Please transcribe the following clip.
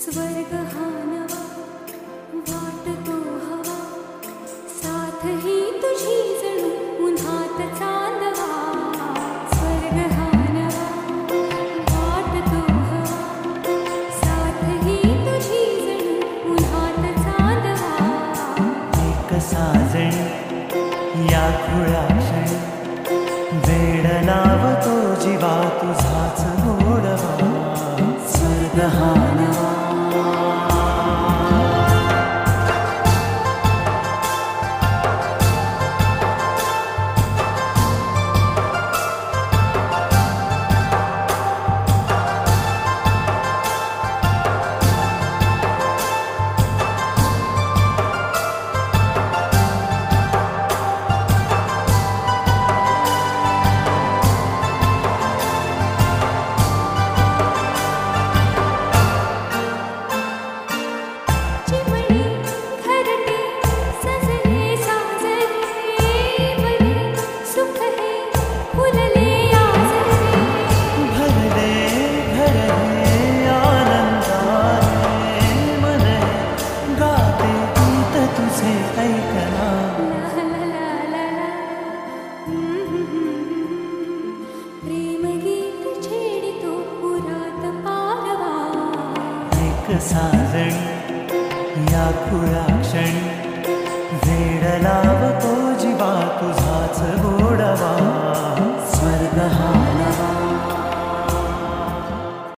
स्वर्ग हा नवा वाटतो हवा, साथ ही तुझी जणू उन्हात चांदवा. स्वर्ग हा नवा वाटतो हवा, साथ ही तुझी जणू उन्हात चांदवा. एक साजणी या खुळ्या क्षणी वेड लावतो जीवा तुझाच गोडवा. स्वर्ग हा नवा. साजणी या खुळ्या क्षणी वेड लावतो जीवा तुझाच गोडवा. स्वर्ग हा नवा.